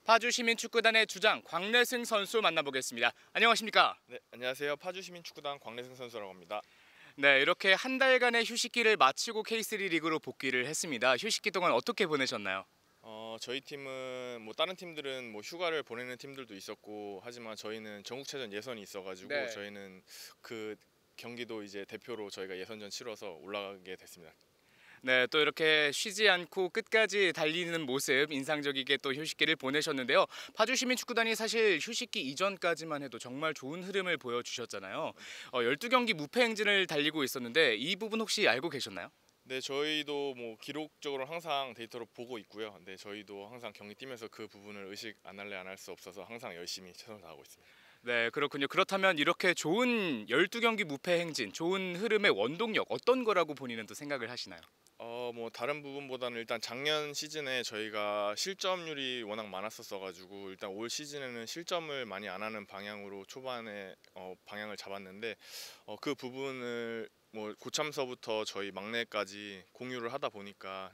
파주시민축구단의 주장 광래승 선수 만나보겠습니다. 안녕하십니까? 네, 안녕하세요. 파주시민축구단 광래승 선수라고 합니다. 네, 이렇게 한 달간의 휴식기를 마치고 K3 리그로 복귀를 했습니다. 휴식기 동안 어떻게 보내셨나요? 저희 팀은 다른 팀들은 휴가를 보내는 팀들도 있었고 하지만 저희는 전국체전 예선이 있어가지고 네. 저희는 그 경기도 이제 대표로 저희가 예선전 치러서 올라가게 됐습니다. 네, 또 이렇게 쉬지 않고 끝까지 달리는 모습 인상적이게 또 휴식기를 보내셨는데요. 파주시민축구단이 사실 휴식기 이전까지만 해도 정말 좋은 흐름을 보여주셨잖아요. 12경기 무패 행진을 달리고 있었는데 이 부분 혹시 알고 계셨나요? 네, 저희도 기록적으로 항상 데이터로 보고 있고요. 네, 저희도 항상 경기 뛰면서 그 부분을 의식 안 할래 안 할 수 없어서 항상 열심히 최선을 다하고 있습니다. 네, 그렇군요. 그렇다면 이렇게 좋은 12경기 무패 행진, 좋은 흐름의 원동력 어떤 거라고 본인은 또 생각을 하시나요? 다른 부분보다는 일단 작년 시즌에 저희가 실점률이 워낙 많았었어가지고 일단 올 시즌에는 실점을 많이 안 하는 방향으로 초반에 방향을 잡았는데 그 부분을 고참서부터 저희 막내까지 공유를 하다 보니까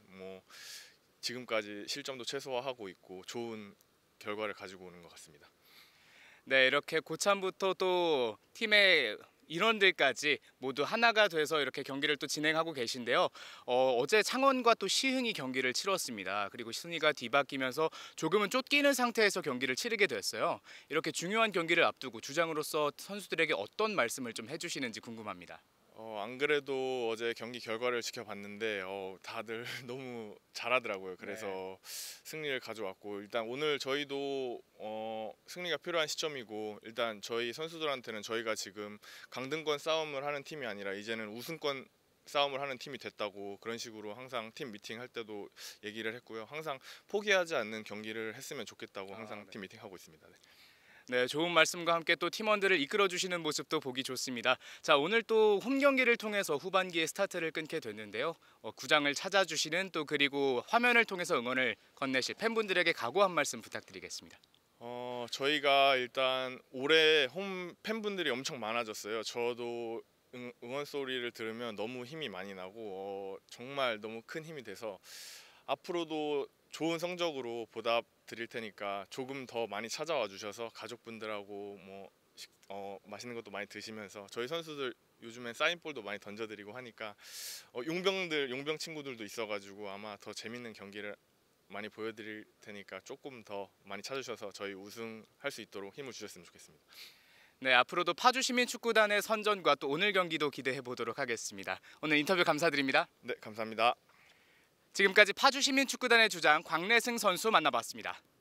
지금까지 실점도 최소화하고 있고 좋은 결과를 가지고 오는 것 같습니다. 네, 이렇게 고참부터 또 팀의 인원들까지 모두 하나가 돼서 이렇게 경기를 또 진행하고 계신데요. 어제 창원과 또 시흥이 경기를 치렀습니다. 그리고 순위가 뒤바뀌면서 조금은 쫓기는 상태에서 경기를 치르게 됐어요. 이렇게 중요한 경기를 앞두고 주장으로서 선수들에게 어떤 말씀을 좀 해주시는지 궁금합니다. 안 그래도 어제 경기 결과를 지켜봤는데 다들 너무 잘하더라고요. 그래서 네. 승리를 가져왔고 일단 오늘 저희도 승리가 필요한 시점이고 일단 저희 선수들한테는 저희가 지금 강등권 싸움을 하는 팀이 아니라 이제는 우승권 싸움을 하는 팀이 됐다고 그런 식으로 항상 팀 미팅 할 때도 얘기를 했고요. 항상 포기하지 않는 경기를 했으면 좋겠다고 항상 네. 팀 미팅 하고 있습니다. 네. 네, 좋은 말씀과 함께 또 팀원들을 이끌어 주시는 모습도 보기 좋습니다. 자, 오늘 또 홈 경기를 통해서 후반기에 스타트를 끊게 됐는데요. 구장을 찾아주시는 또 그리고 화면을 통해서 응원을 건네실 팬분들에게 각오 한 말씀 부탁드리겠습니다. 저희가 일단 올해 홈 팬분들이 엄청 많아졌어요. 저도 응원 소리를 들으면 너무 힘이 많이 나고 정말 너무 큰 힘이 돼서 앞으로도 좋은 성적으로 보답 드릴 테니까 조금 더 많이 찾아와 주셔서 가족분들하고 맛있는 것도 많이 드시면서 저희 선수들 요즘엔 사인볼도 많이 던져드리고 하니까 용병 친구들도 있어가지고 아마 더 재밌는 경기를 많이 보여드릴 테니까 조금 더 많이 찾으셔서 저희 우승할 수 있도록 힘을 주셨으면 좋겠습니다. 네, 앞으로도 파주시민축구단의 선전과 또 오늘 경기도 기대해 보도록 하겠습니다. 오늘 인터뷰 감사드립니다. 네, 감사합니다. 지금까지 파주시민축구단의 주장 광래승 선수 만나봤습니다.